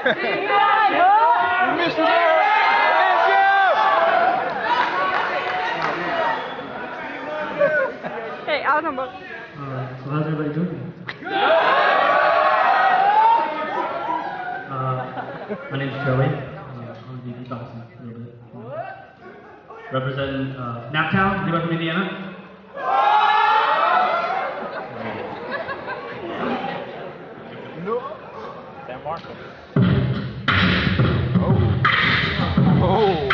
Hey, out number. So how's everybody doing? My name's Joey. I'm going to be boxing a little bit. Representing Naptown. Anybody from Indiana? No. San Marcos. Oh.